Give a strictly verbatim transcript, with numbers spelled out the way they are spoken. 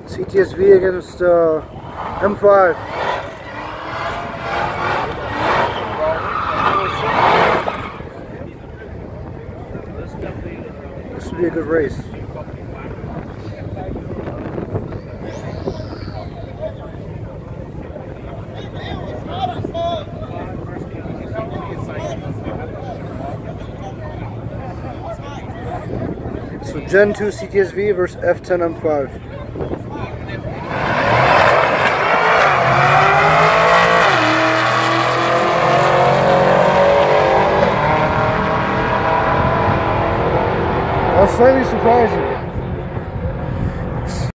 C T S V against uh, M five. This would be a good race. So Gen two C T S V versus F ten M five. That's slightly surprising.